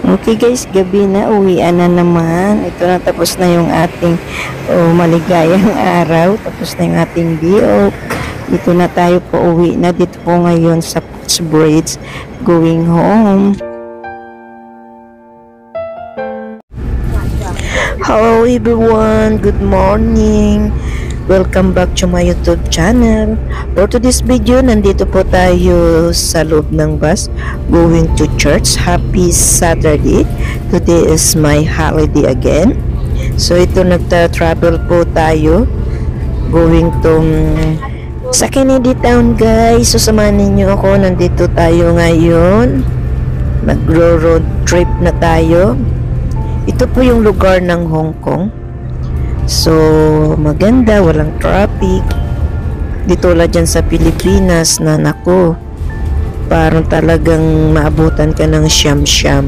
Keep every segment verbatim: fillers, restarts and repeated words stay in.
Okay guys, gabi na, uwian na naman. Ito na, tapos na yung ating oh, maligayang araw. Tapos na yung ating biok. Dito na tayo po uwi na. Dito po ngayon sa Bridge, going home. Hello everyone, good morning. Welcome back to my YouTube channel. For today's video, nandito po tayo sa loob ng bus going to church. Happy Saturday. Today is my holiday again. So ito, nagta-travel po tayo going to um, sa Kennedy Town guys. So samahan ninyo ako, nandito tayo ngayon. Nagro-road trip na tayo. Ito po yung lugar ng Hong Kong. So, maganda, walang traffic. Dito la dyan sa Pilipinas na nako, parang talagang maabutan ka ng siyam-siyam.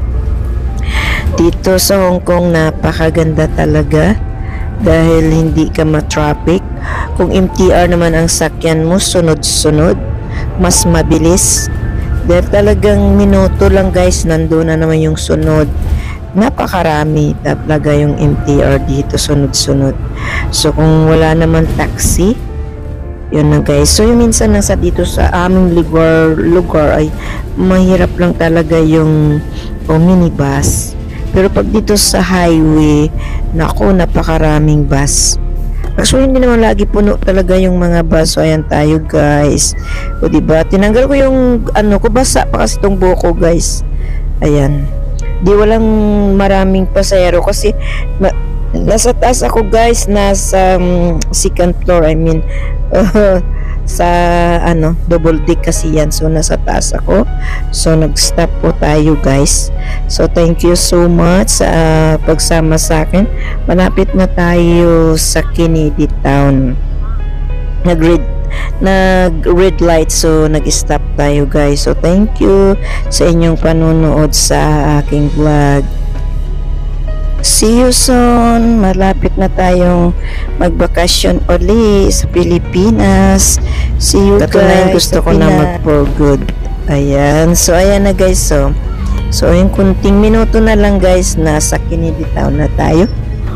Dito sa Hong Kong, napakaganda talaga dahil hindi ka ma-traffic. Kung M T R naman ang sakyan mo, sunod-sunod, mas mabilis. Dahil talagang minuto lang guys, nandun na naman yung sunod. Napakarami talaga yung M T R dito, sunod-sunod. So kung wala naman taxi, yun na guys. So yung minsan nasa dito sa aming lugar, lugar ay mahirap lang talaga yung oh, minibus. Pero pag dito sa highway, naku, napakaraming bus. Actually, hindi naman lagi puno talaga yung mga bus. So ayan tayo guys. O diba, tinanggal ko yung ano ko, basa pa kasi itong buhok ko guys. Ayan. Di walang maraming pasahero kasi ma nasa taas ako guys, nasa um, second floor, I mean uh, sa ano, double deck kasi yan. So nasa taas ako, so nag-stop po tayo guys. So thank you so much sa uh, pagsama sa akin. Malapit na tayo sa Kennedy Town. Nag-read nag-red light, so nag-stop tayo guys. So thank you sa inyong panonood sa aking vlog. See you soon. Malapit na tayong magbakasyon uli sa Pilipinas. See you guys. Katunayan gusto ko na mag-for good. Ayan, so ayan na guys. So, so yung kunting minuto na lang guys, nasa Kennedy Town na tayo.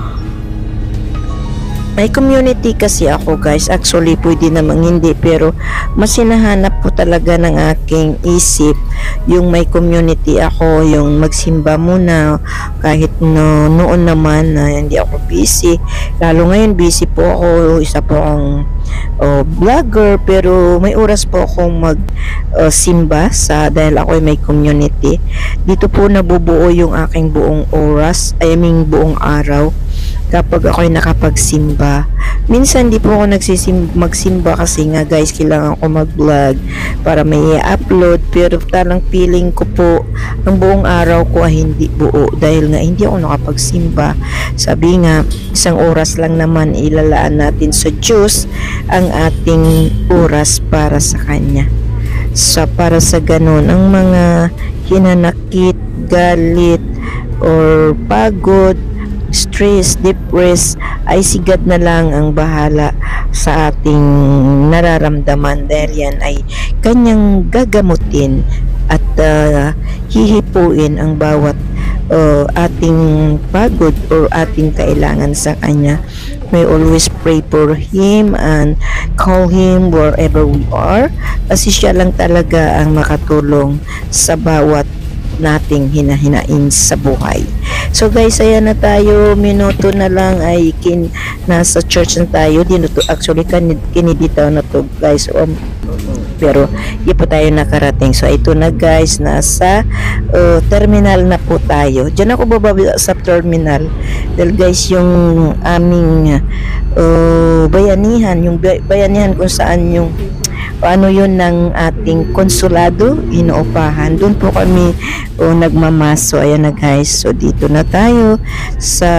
May community kasi ako guys. Actually pwede namang hindi, pero mas hinahanap po talaga ng aking isip yung may community ako, yung magsimba muna kahit no, noon naman na uh, hindi ako busy. Lalo ngayon busy po ako, isa po akong uh, vlogger, pero may oras po akong mag uh, simba sa, dahil ako ay may community. Dito po nabubuo yung aking buong oras, I mean buong araw kapag ako ay nakapagsimba. Minsan di po ako nagsisim magsimba kasi nga guys, kailangan ko mag-vlog para may i-upload, pero talang feeling ko po ang buong araw ko ay hindi buo dahil nga hindi ako nakapagsimba. Sabi nga, isang oras lang naman ilalaan natin sa Diyos ang ating oras para sa Kanya. So para sa ganun, ang mga hinanakit, galit, or pagod, stress, depressed, ay sigad na lang ang bahala sa ating nararamdaman dahil yan ay kanyang gagamutin at uh, hihipuin ang bawat uh, ating pagod or ating kailangan sa kanya. May always pray for him and call him wherever we are, kasi siya lang talaga ang makatulong sa bawat nating hinahinain sa buhay. So guys, ayan na tayo, minuto na lang ay kin nasa church na tayo. Dito to, actually Kennedy Town na to guys, um, pero di po tayo nakarating. So ito na guys, nasa uh, terminal na po tayo. Diyan ako bababa sa terminal dahil guys yung aming uh, bayanihan, yung bayanihan kung saan yung ano yun ng ating konsulado, inuupahan, doon po kami oh, nagmamaso. Ayan na guys, so dito na tayo sa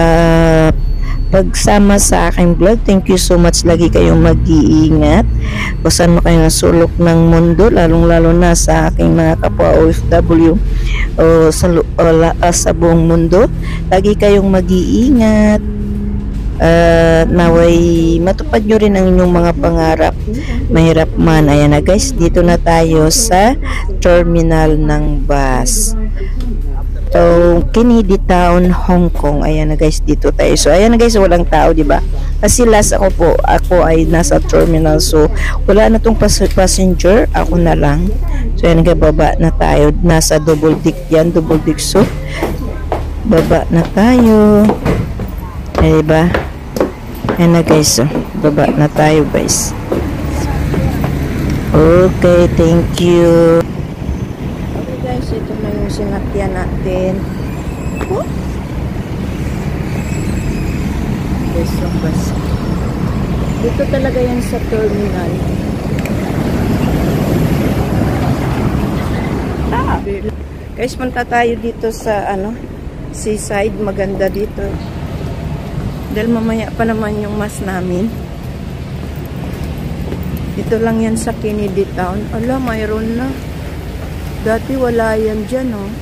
pagsama sa aking vlog. Thank you so much, lagi kayong mag-iingat kung saan mo kayo sulok ng mundo, lalong lalo na sa aking mga kapwa O F W o sa, o, sa buong mundo. Lagi kayong mag-iingat. uh, naway matupad nyo rin ang inyong mga pangarap, mahirap man. Ayan na guys, dito na tayo sa terminal ng bus. So, Kennedy Town, Hong Kong. Ayan na guys, dito tayo. So, ayan na guys, walang tao, di ba? Kasi last ako po, ako ay nasa terminal. So, wala na tong pas passenger. Ako na lang. So, ayan, baba na tayo. Nasa double deck yan, double deck. So, baba na tayo. Ayan, diba? Ayan na guys, so, baba na tayo guys. Okay, thank you. Okay guys, ito na yung sinakyan natin. Oh. Yes, so bus. Dito talaga yan sa terminal. Ah, guys, punta tayo dito sa ano, seaside. Maganda dito. Dahil mamaya pa naman yung mas namin. Dito lang yan sa Kennedy Town. Ala, mayroon na. Dati wala yan dyan, oh.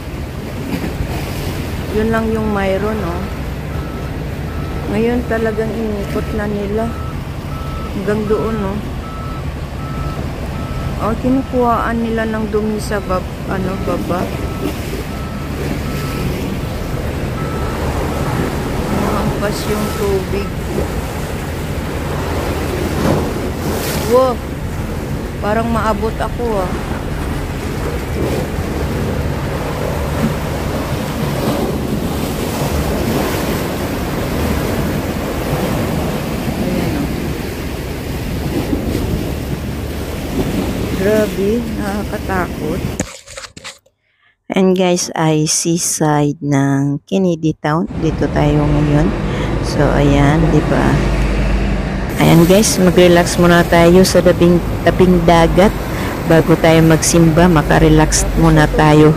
Yun lang yung mayroon, oh. Ngayon talagang inikot na nila. Hanggang doon, oh. Oh, kinukuhaan nila ng dumi sa bab, ano, baba. Mahampas yung tubig. Wow, parang maabot ako ah. Ayan oh. Grabe, nakakatakot. And guys, ay seaside ng Kennedy Town. Dito tayo ngayon. So ayan, di ba? Ayan guys, mag-relax muna tayo sa tabing, tabing dagat bago tayo magsimba, maka-relax muna tayo.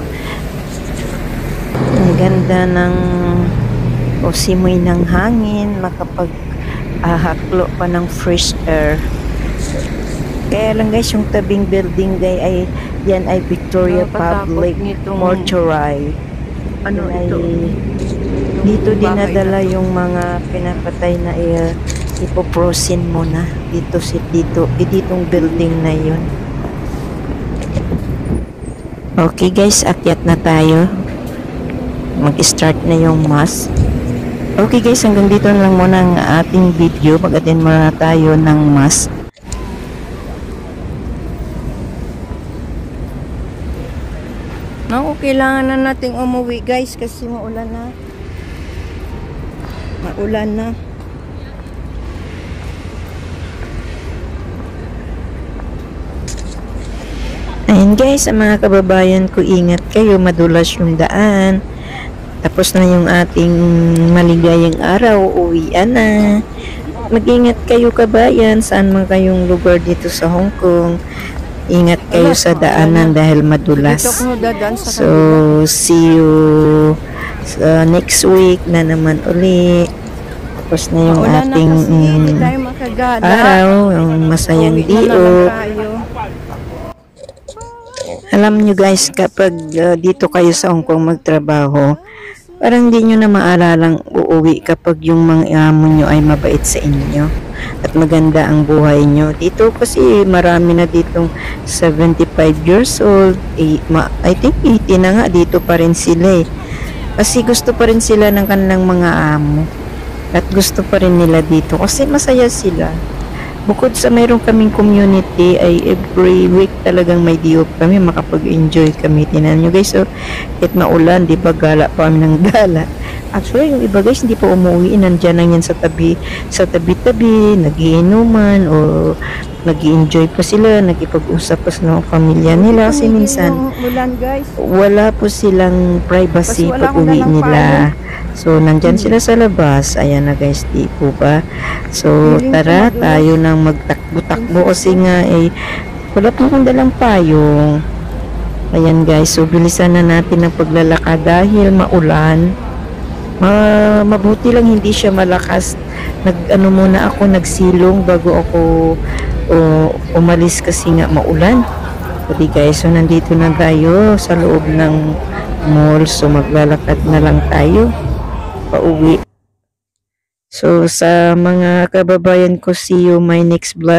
Ang ganda ng o simoy ng hangin, makapag-haklo uh, pa ng fresh air. Kaya lang guys, yung tabing building guys ay yan ay Victoria Public Mortuary. Ano yan ito? Ay, dito dinadala yung mga pinapatay na uh, ipoprosin mo na dito si dito eh, ditong building na yun. Okay guys, akyat na tayo, mag-start na yung mass. Okay guys, hanggang dito na lang muna ang ating video. Mag-attend muna tayo ng mass. Naku, kailangan na nating umuwi guys kasi maulan na maulan na. Ayan guys, sa mga kababayan ko, ingat kayo, madulas yung daan. Tapos na yung ating maligayang araw, uwian na. Mag-ingat kayo kabayan, saan man kayong lugar dito sa Hong Kong. Ingat kayo sa daanan dahil madulas. So, see you sa next week na naman uli. Tapos na yung ating um, araw, yung masayang diyo. Alam nyo guys, kapag uh, dito kayo sa Hong Kong magtrabaho, parang hindi nyo na maalalang uuwi kapag yung mga amo nyo ay mabait sa inyo at maganda ang buhay nyo. Dito kasi marami na ditong seventy-five years old, eh, ma I think eighty na nga, dito pa rin sila eh. Kasi gusto pa rin sila ng kanilang mga amo at gusto pa rin nila dito kasi masaya sila. Bukod sa mayroon kaming community ay every week talagang may diop kami, makapag-enjoy kami. Tinan nyo guys, so kahit maulan, di ba gala pa kami ng gala. Actually yung iba guys hindi pa umuwi, nandyan lang yan sa tabi, sa tabi-tabi, nagiinuman o nag-enjoy pa sila, nagipag-usap pa sa pamilya nila kasi minsan ulan, guys. Wala po silang privacy pag uwi nila. So, nandyan sila sa labas. Ayan na guys, di po ba? So, tara, tayo nang magtakbo-takbo kasi nga eh, wala pa akong dalang payong. Ayan guys, so bilisan na natin ang paglalakad dahil maulan. Ma mabuti lang hindi siya malakas. Nag-ano muna ako, nagsilong bago ako uh, umalis kasi nga maulan. Pwede guys, so nandito na tayo sa loob ng mall. So, maglalakad na lang tayo pauwi. So, sa mga kababayan ko, see you my next vlog.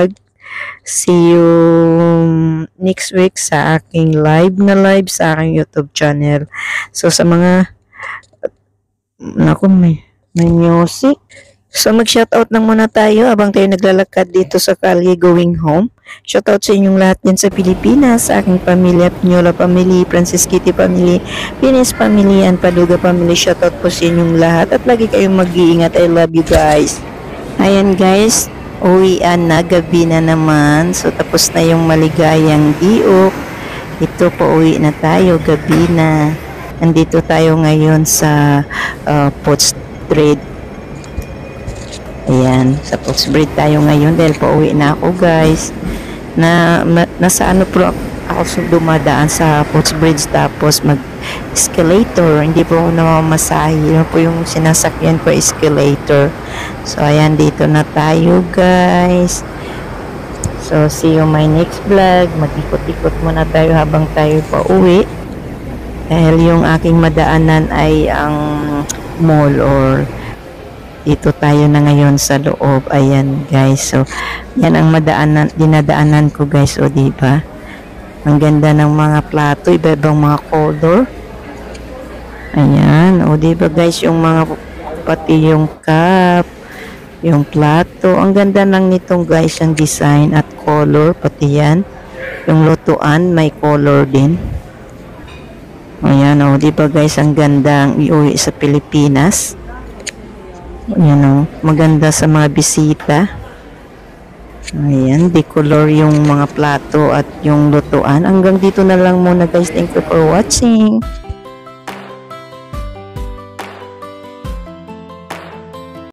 See you next week sa aking live na live sa aking YouTube channel. So sa mga naku, may, may music. So mag-shoutout lang muna tayo habang tayo naglalakad dito sa kalye going home. Shoutout sa inyong lahat din sa Pilipinas, sa aking pamilya, Pinyola family, Francis Kitty family, Pines family, and Paduga family. Shoutout po sa inyong lahat at lagi kayong mag-iingat. I love you guys. Ayan guys, uwian na, gabi na naman. So tapos na yung maligayang diok. Ito po, uwi na tayo, gabi na. Nandito tayo ngayon sa uh, Potts Street. Ayan, sa Potts Street tayo ngayon dahil pauwi na ako guys. Na, na nasa ano po ako dumadaan sa Potts Bridge tapos mag-escalator. Hindi po ako namamasahe. Yun po yung sinasakyan ko, escalator. So ayan, dito na tayo guys. So see you my next vlog. Mag-ikot-ikot muna tayo habang tayo pauwi. Dahil yung aking madaanan ay ang mall or dito tayo na ngayon sa loob. Ayan guys. So yan ang madaanan, dinadaanan ko guys. O diba? Ang ganda ng mga plato, iba-ibang mga color. Ayan. O diba guys, yung mga pati yung cup, yung plato. Ang ganda lang nitong guys, yung design at color pati yan. Yung lutuan may color din. Ayan o, diba guys, ang gandang iuwi sa Pilipinas. Ayan o, maganda sa mga bisita. Ayan, decolor yung mga plato at yung lutuan. Hanggang dito na lang muna guys. Thank you for watching.